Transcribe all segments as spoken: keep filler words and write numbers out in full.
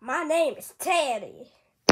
My name is Teddy.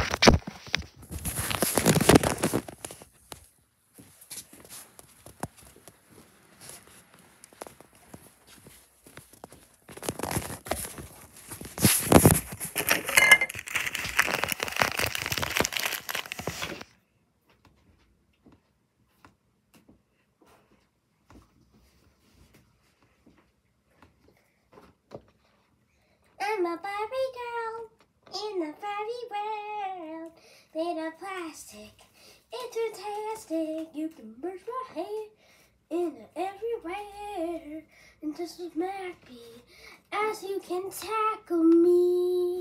I'm a Barbie girl in the Barbie world. Made of plastic, it's fantastic. You can brush my hair in everywhere. And just as happy as you can tackle me.